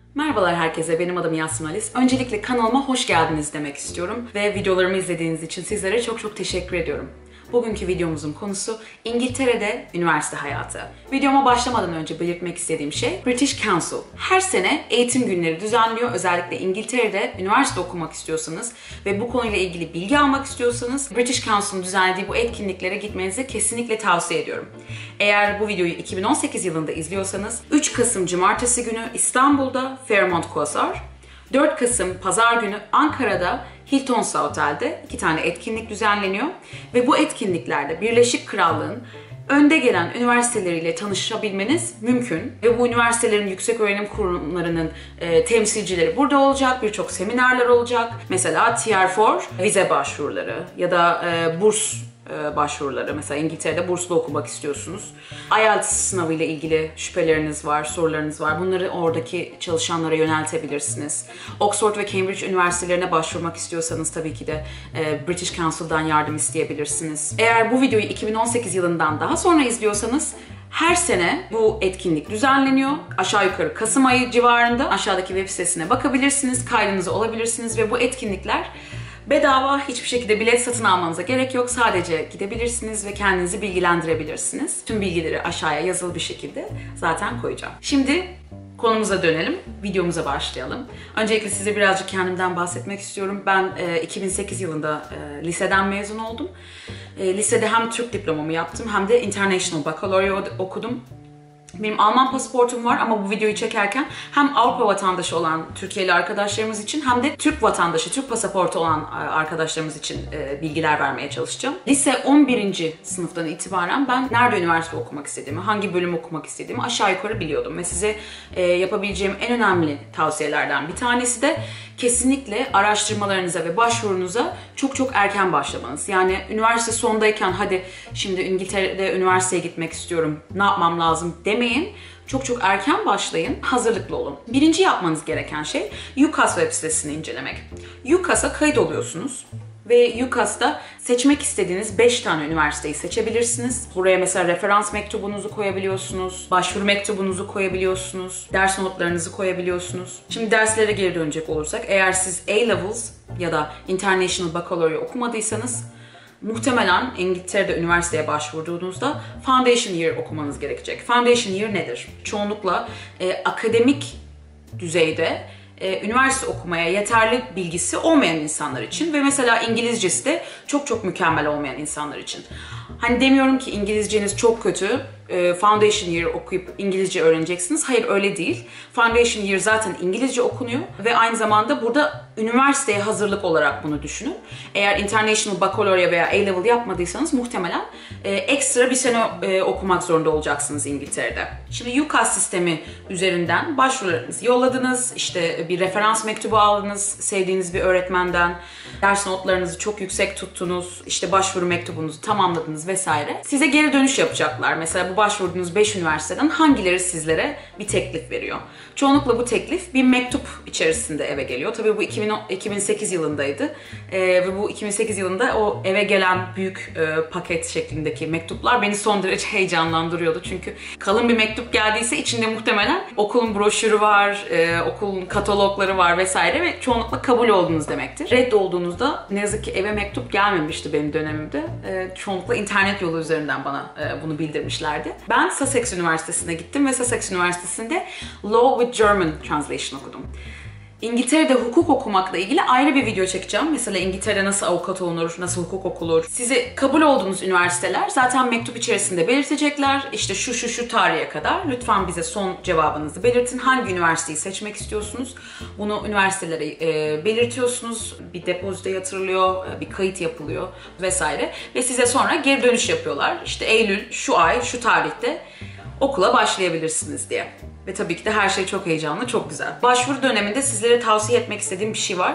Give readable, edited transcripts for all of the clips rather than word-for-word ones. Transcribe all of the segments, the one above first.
Merhabalar herkese, benim adım Yasmin Alice. Öncelikle kanalıma hoş geldiniz demek istiyorum ve videolarımı izlediğiniz için sizlere çok teşekkür ediyorum. Bugünkü videomuzun konusu İngiltere'de üniversite hayatı. Videoma başlamadan önce belirtmek istediğim şey British Council. Her sene eğitim günleri düzenliyor. Özellikle İngiltere'de üniversite okumak istiyorsanız ve bu konuyla ilgili bilgi almak istiyorsanız British Council'ın düzenlediği bu etkinliklere gitmenizi kesinlikle tavsiye ediyorum. Eğer bu videoyu 2018 yılında izliyorsanız 3 Kasım Cumartesi günü İstanbul'da Fairmont Quasar, 4 Kasım Pazar günü Ankara'da Hilton Otel'de 2 tane etkinlik düzenleniyor ve bu etkinliklerde Birleşik Krallığın önde gelen üniversiteleriyle tanışabilmeniz mümkün ve bu üniversitelerin yüksek öğrenim kurumlarının temsilcileri burada olacak, birçok seminerler olacak. Mesela Tier 4 vize başvuruları ya da burs başvuruları. Mesela İngiltere'de burslu okumak istiyorsunuz. IELTS sınavı ile ilgili şüpheleriniz var, sorularınız var. Bunları oradaki çalışanlara yöneltebilirsiniz. Oxford ve Cambridge üniversitelerine başvurmak istiyorsanız tabii ki de British Council'dan yardım isteyebilirsiniz. Eğer bu videoyu 2018 yılından daha sonra izliyorsanız her sene bu etkinlik düzenleniyor. Aşağı yukarı Kasım ayı civarında. Aşağıdaki web sitesine bakabilirsiniz, kaydınızı olabilirsiniz ve bu etkinlikler bedava, hiçbir şekilde bilet satın almanıza gerek yok. Sadece gidebilirsiniz ve kendinizi bilgilendirebilirsiniz. Tüm bilgileri aşağıya yazılı bir şekilde zaten koyacağım. Şimdi konumuza dönelim, videomuza başlayalım. Öncelikle size birazcık kendimden bahsetmek istiyorum. Ben 2008 yılında liseden mezun oldum. Lisede hem Türk diplomamı yaptım hem de International Baccalaureate okudum. Benim Alman pasaportum var ama bu videoyu çekerken hem Avrupa vatandaşı olan Türkiye'li arkadaşlarımız için hem de Türk vatandaşı, Türk pasaportu olan arkadaşlarımız için bilgiler vermeye çalışacağım. Lise 11. sınıftan itibaren ben nerede üniversite okumak istediğimi, hangi bölüm okumak istediğimi aşağı yukarı biliyordum. Ve size yapabileceğim en önemli tavsiyelerden bir tanesi de kesinlikle araştırmalarınıza ve başvurunuza çok erken başlamanız. Yani üniversite sondayken hadi şimdi İngiltere'de üniversiteye gitmek istiyorum, ne yapmam lazım demeyin. Çok erken başlayın, hazırlıklı olun. Birinci yapmanız gereken şey UCAS web sitesini incelemek. UCAS'a kayıt oluyorsunuz. Ve UCAS'ta seçmek istediğiniz 5 tane üniversiteyi seçebilirsiniz. Buraya mesela referans mektubunuzu koyabiliyorsunuz, başvuru mektubunuzu koyabiliyorsunuz, ders notlarınızı koyabiliyorsunuz. Şimdi derslere geri dönecek olursak, eğer siz A-Levels ya da International Baccalaureate okumadıysanız, muhtemelen İngiltere'de üniversiteye başvurduğunuzda Foundation Year okumanız gerekecek. Foundation Year nedir? Çoğunlukla akademik düzeyde üniversite okumaya yeterli bilgisi olmayan insanlar için ve mesela İngilizcesi de çok mükemmel olmayan insanlar için. Hani demiyorum ki İngilizceniz çok kötü, Foundation Year okuyup İngilizce öğreneceksiniz. Hayır, öyle değil. Foundation Year zaten İngilizce okunuyor ve aynı zamanda burada üniversiteye hazırlık olarak bunu düşünün. Eğer International Baccalaureate veya A-Level yapmadıysanız muhtemelen ekstra bir sene okumak zorunda olacaksınız İngiltere'de. Şimdi UCAS sistemi üzerinden başvurularınızı yolladınız, işte bir referans mektubu aldınız sevdiğiniz bir öğretmenden, ders notlarınızı çok yüksek tuttunuz, işte başvuru mektubunuzu tamamladınız vesaire. Size geri dönüş yapacaklar. Mesela bu başvurduğunuz 5 üniversiteden hangileri sizlere bir teklif veriyor? Çoğunlukla bu teklif bir mektup içerisinde eve geliyor. Tabii bu 2008 yılındaydı ve bu 2008 yılında o eve gelen büyük paket şeklindeki mektuplar beni son derece heyecanlandırıyordu. Çünkü kalın bir mektup geldiyse içinde muhtemelen okulun broşürü var, okulun katalogları var vesaire ve çoğunlukla kabul oldunuz demektir. Reddolduğunuzda ne yazık ki eve mektup gelmemişti benim dönemimde. Çoğunlukla internet yolu üzerinden bana bunu bildirmişlerdi. Ben Sussex Üniversitesi'ne gittim ve Sussex Üniversitesi'nde Law with German Translation okudum. İngiltere'de hukuk okumakla ilgili ayrı bir video çekeceğim. Mesela İngiltere'de nasıl avukat olunur, nasıl hukuk okulur. Size kabul olduğunuz üniversiteler zaten mektup içerisinde belirtecekler. İşte şu tarihe kadar lütfen bize son cevabınızı belirtin. Hangi üniversiteyi seçmek istiyorsunuz? Bunu üniversitelere belirtiyorsunuz. Bir depozito yatırılıyor, bir kayıt yapılıyor vesaire. Ve size sonra geri dönüş yapıyorlar. İşte Eylül, şu ay, şu tarihte okula başlayabilirsiniz diye. Ve tabii ki de her şey çok heyecanlı, çok güzel. Başvuru döneminde sizlere tavsiye etmek istediğim bir şey var.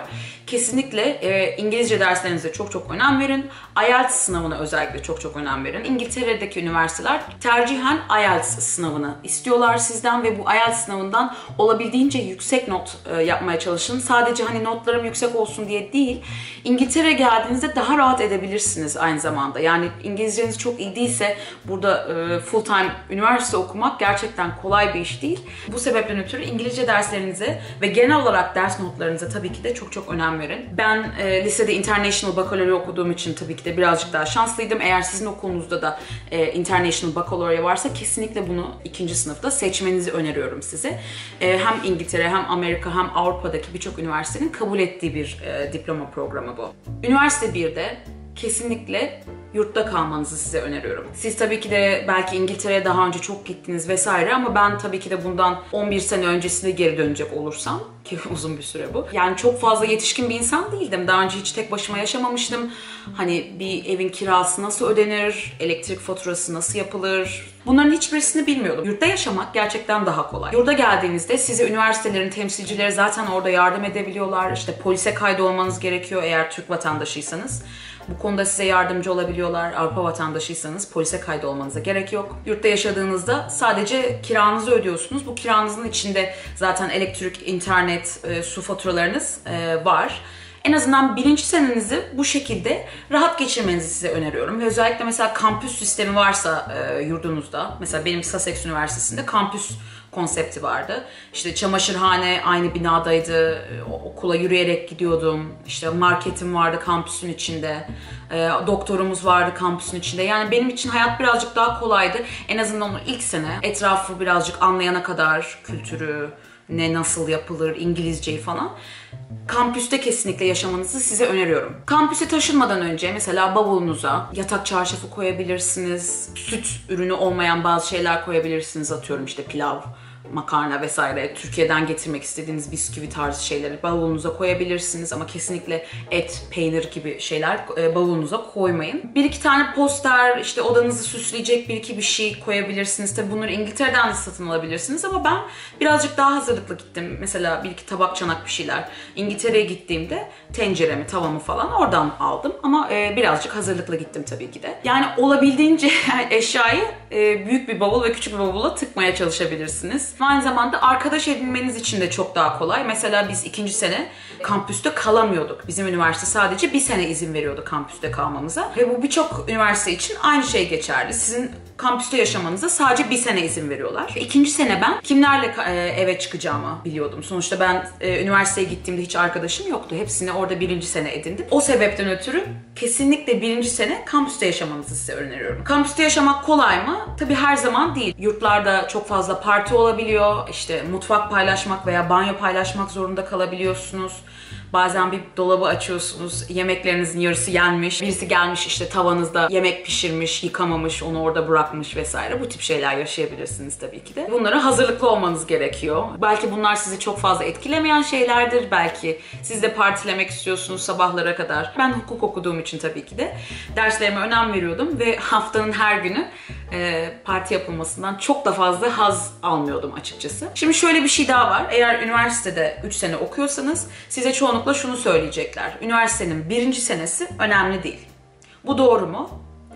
kesinlikle İngilizce derslerinize çok çok önem verin. IELTS sınavına özellikle çok çok önem verin. İngiltere'deki üniversiteler tercihen IELTS sınavını istiyorlar sizden ve bu IELTS sınavından olabildiğince yüksek not yapmaya çalışın. Sadece hani notlarım yüksek olsun diye değil, İngiltere'ye geldiğinizde daha rahat edebilirsiniz aynı zamanda. Yani İngilizceniz çok iyi değilse burada full time üniversite okumak gerçekten kolay bir iş değil. Bu sebepten ötürü İngilizce derslerinize ve genel olarak ders notlarınıza tabii ki de çok çok önem verin. Ben lisede International Baccalaureate okuduğum için tabii ki de birazcık daha şanslıydım. Eğer sizin okulunuzda da International Baccalaureate varsa kesinlikle bunu 2. sınıfta seçmenizi öneriyorum size. Hem İngiltere hem Amerika hem Avrupa'daki birçok üniversitenin kabul ettiği bir diploma programı bu. Üniversite 1'de kesinlikle yurtta kalmanızı size öneriyorum. Siz tabii ki de belki İngiltere'ye daha önce çok gittiniz vesaire ama ben tabii ki de bundan 11 sene öncesine geri dönecek olursam, ki uzun bir süre bu. Yani çok fazla yetişkin bir insan değildim. Daha önce hiç tek başıma yaşamamıştım. Hani bir evin kirası nasıl ödenir, elektrik faturası nasıl yapılır, bunların hiçbirisini bilmiyordum. Yurtta yaşamak gerçekten daha kolay. Yurda geldiğinizde size üniversitelerin temsilcileri zaten orada yardım edebiliyorlar. İşte polise kaydolmanız gerekiyor eğer Türk vatandaşıysanız. Bu konuda size yardımcı olabiliyorlar. Avrupa vatandaşıysanız polise kaydolmanıza gerek yok. Yurtta yaşadığınızda sadece kiranızı ödüyorsunuz. Bu kiranızın içinde zaten elektrik, internet, su faturalarınız var. En azından 1. senenizi bu şekilde rahat geçirmenizi size öneriyorum. Ve özellikle mesela kampüs sistemi varsa yurdunuzda, mesela benim Sussex Üniversitesi'nde kampüs konsepti vardı. İşte çamaşırhane aynı binadaydı, okula yürüyerek gidiyordum, işte marketim vardı kampüsün içinde, doktorumuz vardı kampüsün içinde. Yani benim için hayat birazcık daha kolaydı. En azından o ilk sene etrafı birazcık anlayana kadar, kültürü, ne nasıl yapılır, İngilizceyi falan. Kampüste kesinlikle yaşamanızı size öneriyorum. Kampüse taşınmadan önce mesela bavulunuza yatak çarşafı koyabilirsiniz. Süt ürünü olmayan bazı şeyler koyabilirsiniz. Atıyorum işte pilav, makarna vesaire. Türkiye'den getirmek istediğiniz bisküvi tarzı şeyleri bavulunuza koyabilirsiniz. Ama kesinlikle et, peynir gibi şeyler bavulunuza koymayın. 1-2 tane poster, işte odanızı süsleyecek 1-2 bir şey koyabilirsiniz. Tabii bunları İngiltere'den de satın alabilirsiniz ama ben birazcık daha hazırlıklı gittim. Mesela 1-2 tabak çanak bir şeyler. İngiltere'ye gittiğimde tenceremi, tavamı falan oradan aldım. Ama birazcık hazırlıklı gittim tabii ki de. Yani olabildiğince eşyayı büyük bir bavul ve küçük bir bavula tıkmaya çalışabilirsiniz. Aynı zamanda arkadaş edinmeniz için de çok daha kolay. Mesela biz 2. sene kampüste kalamıyorduk. Bizim üniversite sadece 1 sene izin veriyordu kampüste kalmamıza. Ve bu birçok üniversite için aynı şey geçerli. Sizin kampüste yaşamanıza sadece 1 sene izin veriyorlar. 2. sene ben kimlerle eve çıkacağımı biliyordum. Sonuçta ben üniversiteye gittiğimde hiç arkadaşım yoktu. Hepsini orada 1. sene edindim. O sebepten ötürü kesinlikle 1. sene kampüste yaşamanızı size öneriyorum. Kampüste yaşamak kolay mı? Tabii her zaman değil. Yurtlarda çok fazla parti olabiliyor. İşte mutfak paylaşmak veya banyo paylaşmak zorunda kalabiliyorsunuz. Bazen bir dolabı açıyorsunuz, yemeklerinizin yarısı yenmiş, birisi gelmiş işte tavanızda yemek pişirmiş, yıkamamış, onu orada bırakmış vesaire. Bu tip şeyler yaşayabilirsiniz tabii ki de. Bunlara hazırlıklı olmanız gerekiyor. Belki bunlar sizi çok fazla etkilemeyen şeylerdir. Belki siz de partilemek istiyorsunuz sabahlara kadar. Ben hukuk okuduğum için tabii ki de derslerime önem veriyordum ve haftanın her günü parti yapılmasından çok da fazla haz almıyordum açıkçası. Şimdi şöyle bir şey daha var. Eğer üniversitede 3 sene okuyorsanız size çoğunlukla şunu söyleyecekler. Üniversitenin 1. senesi önemli değil. Bu doğru mu?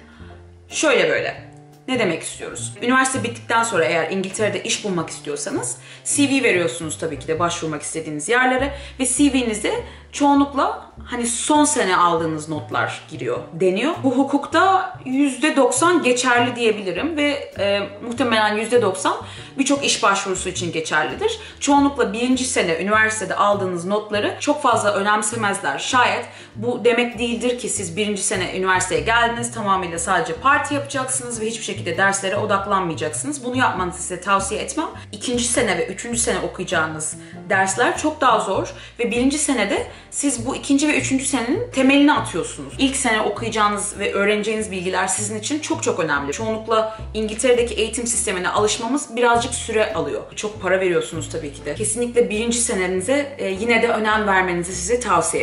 Şöyle böyle. Ne demek istiyoruz? Üniversite bittikten sonra eğer İngiltere'de iş bulmak istiyorsanız CV veriyorsunuz tabii ki de başvurmak istediğiniz yerlere ve CV'nize çoğunlukla hani son sene aldığınız notlar giriyor deniyor. Bu hukukta %90 geçerli diyebilirim ve muhtemelen %90 birçok iş başvurusu için geçerlidir. Çoğunlukla 1. sene üniversitede aldığınız notları çok fazla önemsemezler. Şayet bu demek değildir ki siz 1. sene üniversiteye geldiniz, tamamıyla sadece parti yapacaksınız ve hiçbir şekilde derslere odaklanmayacaksınız. Bunu yapmanızı size tavsiye etmem. 2. sene ve 3. sene okuyacağınız dersler çok daha zor ve 1. senede siz bu 2. ve 3. senenin temelini atıyorsunuz. İlk sene okuyacağınız ve öğreneceğiniz bilgiler sizin için çok çok önemli. Çoğunlukla İngiltere'deki eğitim sistemine alışmamız birazcık süre alıyor. Çok para veriyorsunuz tabii ki de. Kesinlikle 1. senenize yine de önem vermenizi size tavsiye ederim.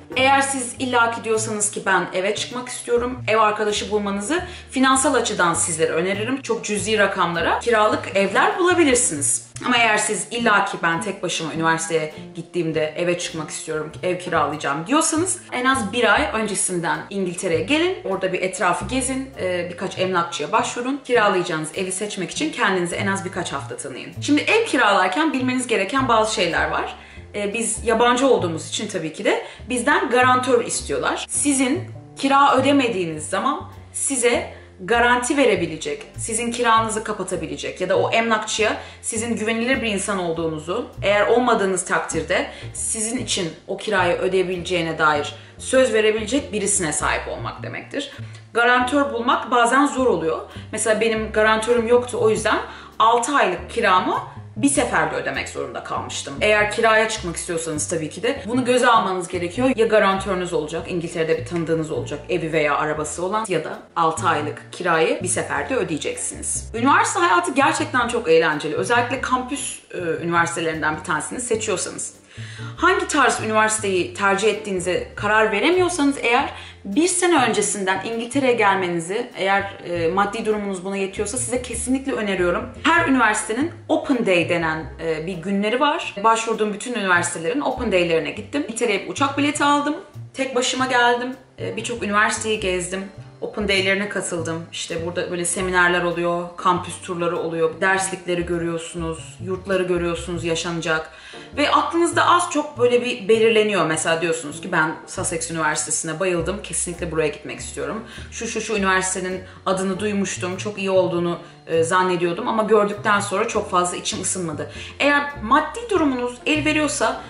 Eğer siz illaki diyorsanız ki ben eve çıkmak istiyorum, ev arkadaşı bulmanızı finansal açıdan sizlere öneririm. Çok cüzi rakamlara kiralık evler bulabilirsiniz. Ama eğer siz illaki ben tek başıma üniversiteye gittiğimde eve çıkmak istiyorum, ev kiralayacağım diyorsanız en az bir ay öncesinden İngiltere'ye gelin. Orada bir etrafı gezin, birkaç emlakçıya başvurun. Kiralayacağınız evi seçmek için kendinize en az birkaç hafta tanıyın. Şimdi ev kiralarken bilmeniz gereken bazı şeyler var. Biz yabancı olduğumuz için tabii ki de bizden garantör istiyorlar. Sizin kira ödemediğiniz zaman size garanti verebilecek, sizin kiranızı kapatabilecek ya da o emlakçıya sizin güvenilir bir insan olduğunuzu, eğer olmadığınız takdirde sizin için o kirayı ödeyebileceğine dair söz verebilecek birisine sahip olmak demektir. Garantör bulmak bazen zor oluyor. Mesela benim garantörüm yoktu, o yüzden 6 aylık kiramı bir seferde ödemek zorunda kalmıştım. Eğer kiraya çıkmak istiyorsanız tabii ki de bunu göze almanız gerekiyor. Ya garantörünüz olacak, İngiltere'de bir tanıdığınız olacak, evi veya arabası olan, ya da 6 aylık kirayı bir seferde ödeyeceksiniz. Üniversite hayatı gerçekten çok eğlenceli. Özellikle kampüs üniversitelerinden bir tanesini seçiyorsanız. Hangi tarz üniversiteyi tercih ettiğinize karar veremiyorsanız eğer, bir sene öncesinden İngiltere'ye gelmenizi, eğer maddi durumunuz buna yetiyorsa, size kesinlikle öneriyorum. Her üniversitenin Open Day denen bir günleri var. Başvurduğum bütün üniversitelerin Open Day'lerine gittim. İngiltere'ye uçak bileti aldım. Tek başıma geldim. Birçok üniversiteyi gezdim. Open Day'lerine katıldım. İşte burada böyle seminerler oluyor, kampüs turları oluyor, derslikleri görüyorsunuz, yurtları görüyorsunuz yaşanacak. Ve aklınızda az çok böyle bir belirleniyor. Mesela diyorsunuz ki ben Sussex Üniversitesi'ne bayıldım, kesinlikle buraya gitmek istiyorum. Şu üniversitenin adını duymuştum, çok iyi olduğunu zannediyordum ama gördükten sonra çok fazla içim ısınmadı. Eğer maddi durumunuz el veriyorsa,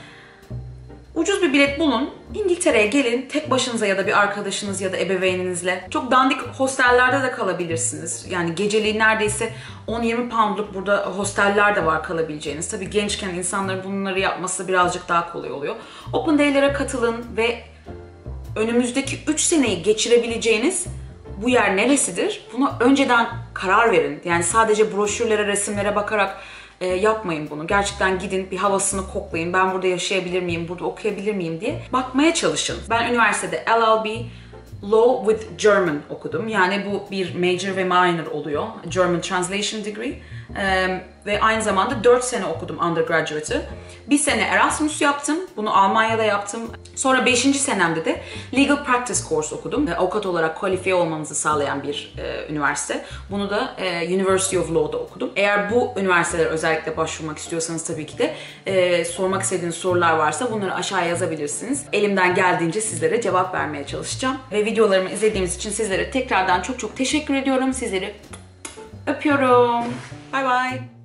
ucuz bir bilet bulun, İngiltere'ye gelin, tek başınıza ya da bir arkadaşınız ya da ebeveyninizle. Çok dandik hostellerde de kalabilirsiniz. Yani geceliğin neredeyse 10-20 poundluk burada hosteller de var kalabileceğiniz. Tabii gençken insanların bunları yapması birazcık daha kolay oluyor. Open Day'lere katılın ve önümüzdeki 3 seneyi geçirebileceğiniz bu yer neresidir? Buna önceden karar verin. Yani sadece broşürlere, resimlere bakarak yapmayın bunu. Gerçekten gidin, bir havasını koklayın. Ben burada yaşayabilir miyim, burada okuyabilir miyim diye bakmaya çalışın. Ben üniversitede LLB, Law with German okudum. Yani bu bir major ve minor oluyor. German Translation Degree. Ve aynı zamanda 4 sene okudum undergraduate'ı. Bir sene Erasmus yaptım. Bunu Almanya'da yaptım. Sonra 5. senemde de Legal Practice Course okudum. Avukat olarak kualifiye olmanızı sağlayan bir üniversite. Bunu da University of Law'da okudum. Eğer bu üniversitelere özellikle başvurmak istiyorsanız tabii ki de sormak istediğiniz sorular varsa bunları aşağıya yazabilirsiniz. Elimden geldiğince sizlere cevap vermeye çalışacağım. Ve videolarımı izlediğiniz için sizlere tekrardan çok çok teşekkür ediyorum. Sizleri öpüyorum. Bye bye.